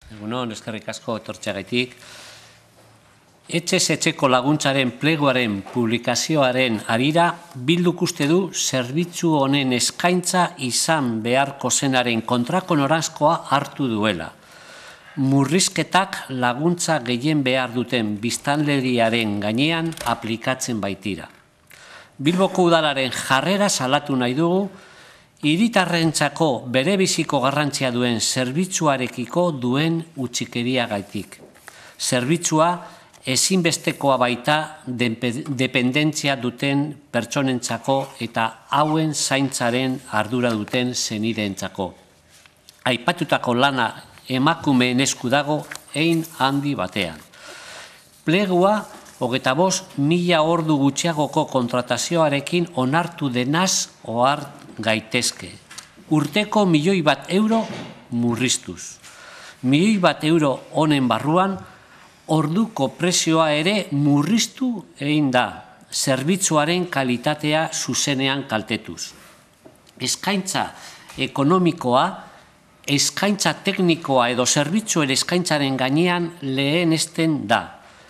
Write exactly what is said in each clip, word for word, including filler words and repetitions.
Egunon, eskerrik asko etortzeagaitik. Etxez etxeko laguntzaren pleguaren publikazioaren harira, Bilduk uste du zerbitzu honen eskaintza izan beharko zenaren kontrako noranzkoa hartu duela. Murrizketak laguntza gehien behar duten biztanleriaren gainean aplikatzen baitira. Bilboko udalaren jarrera salatu nahi dugu, hiritarrentzako berebiziko garrantzia duen zerbitzuarekiko duen utxikeriagaitik. Zerbitzua ezinbestekoa baita dependentzia duten pertsonentzako eta hauen zaintzaren ardura duten senideentzako. Aipatutako lana emakumeen esku dago hein handi batean. Plegua hogeita bost mila ordu gutxiagoko kontratazioarekin onartu denaz ohar gaitezke. Urteko milioi bat euro murriztuz. Milioi bat euro honen barruan, orduko prezioa ere murriztu egin da, zerbitzuaren kalitatea zuzenean kaltetuz. Eskaintza ekonomikoa, eskaintza teknikoa edo zerbitzuen eskaintzaren gainean lehenesten da.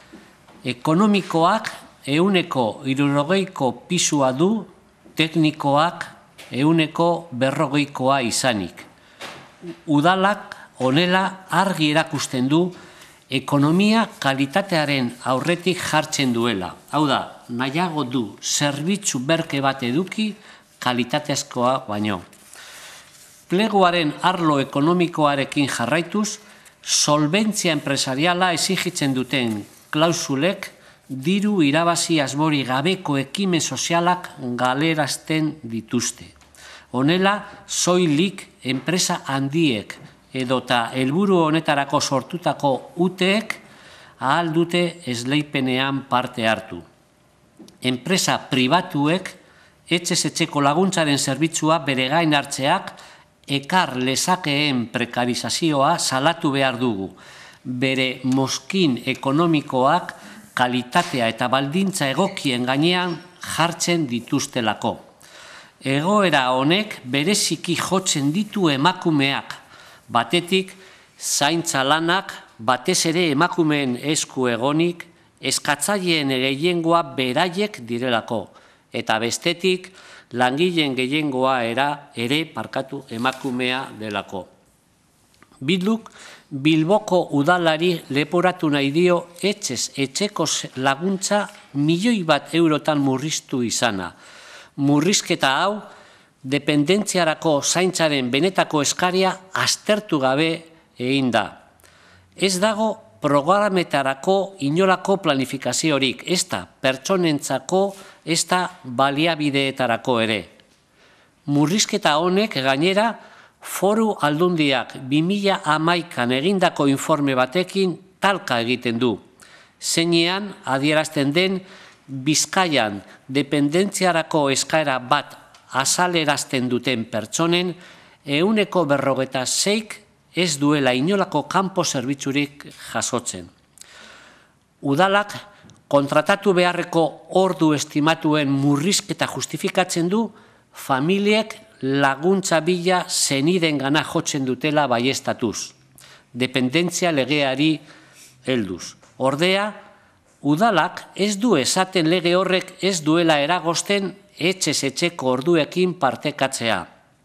Ekonomikoak ehuneko hirurogeiko pisua du, teknikoak ehuneko berrogeikoa izanik. Udalak honela argi erakusten du ekonomia kalitatearen aurretik jartzen duela. Hau da, nahiago du zerbitzu berke bat eduki kalitatezkoa baino. Pleguaren arlo ekonomikoarekin jarraituz, solbentzia enpresariala exigitzen duten klausulek diru irabazi asmori gabeko ekimen sozialak galerazten dituzte. Honela, soilik enpresa handiek edota helburu honetarako sortutako uteek ahal dute esleipenean parte hartu. Enpresa pribatuek etxez etxeko laguntzaren zerbitzua bere gain hartzeak ekar lezakeen prekarizazioa salatu behar dugu. Bere mozkin ekonomikoak kalitatea eta baldintza egokien gainean jartzen dituztelako. Egoera honek bereziki jotzen ditu emakumeak, batetik zaintza lanak batez ere emakumeen esku egonik, eskatzaileen gehiengoa beraiek direlako, eta bestetik langileen gehiengoa era ere parkatu emakumea delako. Bilduk Bilboko udalari leporatu nahi dio etxez etxeko laguntza milioi bat eurotan murriztu izana. Murrizketa hau, dependentziarako zaintzaren benetako eskaria aztertu gabe egin da. Ez dago programetarako inolako planifikaziorik, ez da pertsonentzako, ez da baliabideetarako ere. Murrizketa honek gainera, Foru Aldundiak bi mila hamaikan egindako informe batekin talka egiten du. Zeinean adierazten den Bizkaian dependentziarako eskaera bat azalerazten duten pertsonen ehuneko berrogeta seik ez duela inolako kanpo zerbitzurik jasotzen. Udalak kontratatu beharreko ordu estimatuen murrizketa justifikatzen du familiek laguntza bila zeniden gana jotzen dutela baiestatuz, dependentzia legeari helduz. Ordea, udalak ez du esaten lege horrek ez duela eragozten etxez etxeko orduekin partekatzea.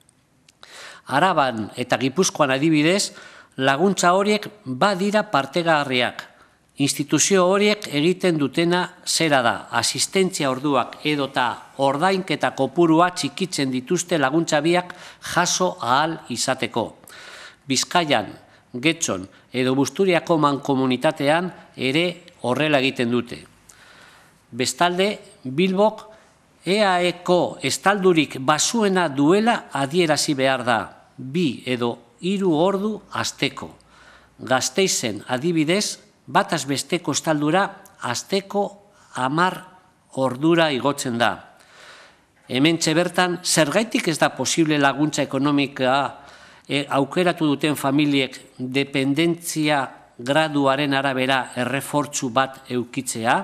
Araban eta Gipuzkoan adibidez, laguntza horiek badira partegarriak. Instituzio horiek egiten dutena zera da, asistentzia orduak edota ordainketa kopurua txikitzen dituzte laguntza biak jaso ahal izateko. Bizkaian, Getxon edo Busturiako mankomunitatean ere horrela egiten dute. Bestalde, Bilbok E A Eko estaldurik basuena duela adierazi behar da, bi edo hiru ordu asteko. Gasteizen adibidez, bataz besteko estaldura asteko hamar ordura igotzen da. Hementxe bertan, zergaitik ez da posible laguntza ekonomika e, aukeratu duten familiek dependentzia graduaren arabera errefortzu bat eukitzea?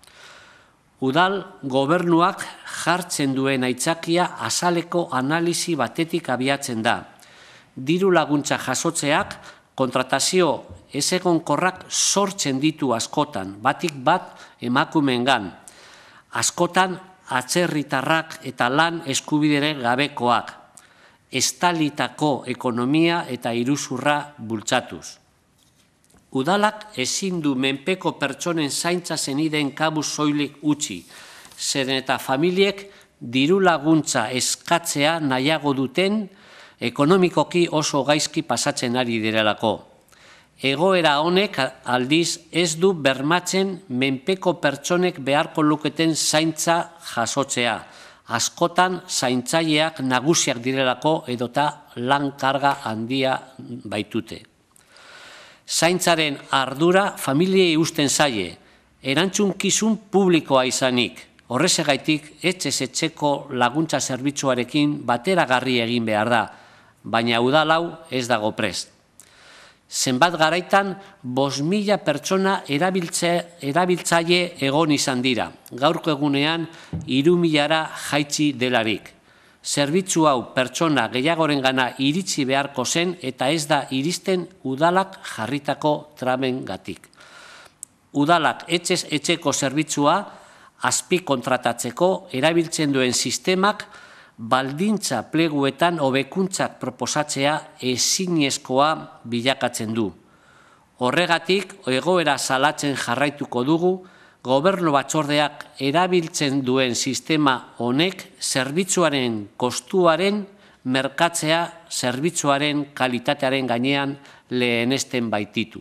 Udal gobernuak jartzen duen aitzakia azaleko analisi batetik abiatzen da. Diru laguntza jasotzeak Kontratazio ezegonkorrak sortzen ditu askotan, batik bat emakumeengan, askotan atzerritarrak eta lan eskubidere gabekoak, estalitako ekonomia eta iruzurra bultzatuz. Udalak ezin du menpeko pertsonen zaintza zenideen kabuz soilik utzi, zeren eta familiek diru laguntza eskatzea nahiago duten ekonomikoki oso gaizki pasatzen ari direlako. Egoera honek aldiz ez du bermatzen menpeko pertsonek beharko luketen zaintza jasotzea, askotan zaintzaileak nagusiak direlako edota lan karga handia baitute. Zaintzaren ardura familiei uzten zaie, erantzunkizun publikoa izanik, horrezegaitik etxez etxeko laguntza zerbitzuarekin bateragarri egin behar da, baina udalau ez dago prest. Zenbat garaitan bost mila pertsona erabiltzaile egon izan dira, gaurko egunean hiru milara jaitsi delarik. Zerbitzu hau pertsona gehiagorengana iritsi beharko zen eta ez da iristen udalak jarritako tramengatik. Udalak etxez etxeko zerbitzua azpi kontratatzeko erabiltzen duen sistemak baldintza pleguetan hobekuntzak proposatzea ezinezkoa bilakatzen du. Horregatik, egoera salatzen jarraituko dugu, gobernu batzordeak erabiltzen duen sistema honek zerbitzuaren kostuaren merkatzea zerbitzuaren kalitatearen gainean lehenesten baititu.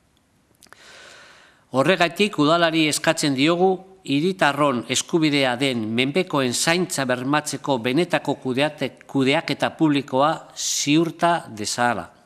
Horregatik, udalari eskatzen diogu, hiritarron eskubidea den menpekoen zaintza bermatzeko benetako kudeaketa publikoa ziurta dezala.